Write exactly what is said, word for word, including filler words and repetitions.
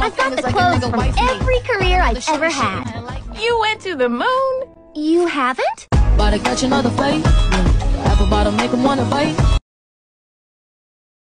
I've got the clothes from every career I've ever had. You went to the moon? You haven't? About to catch another fight. Apple bottom make 'em wanna bite.